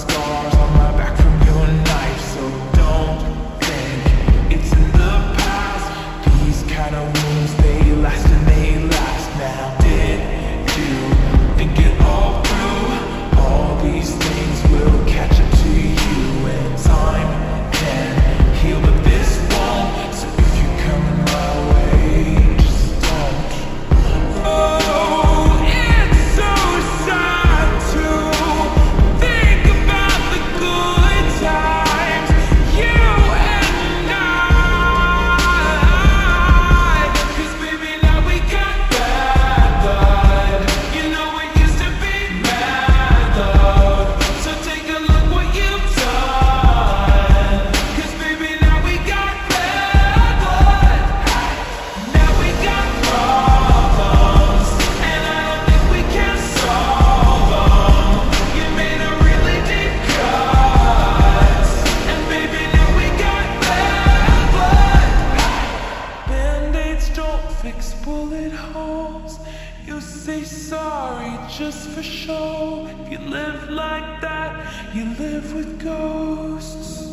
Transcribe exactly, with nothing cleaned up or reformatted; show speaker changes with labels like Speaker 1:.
Speaker 1: scars on my back from your knife, so don't think it's in the past. These kind of wounds, they last and they last. Now did you think it all through? All these things will catch up to you, and time can heal, but this won't. So if you're coming my way, just don't. Oh, it's so sad to think about the good times, you and I. 'Cause baby, now we got bad blood. You know it used to be mad love. So take a look what you've done. 'Cause baby, now we got bad blood. Now we got problems, and I don't think we can solve them. You made a really deep cut, and baby, now we got bad blood. Band-aids don't fix bullet holes. You say sorry just for show. If you live like that, you live with ghosts.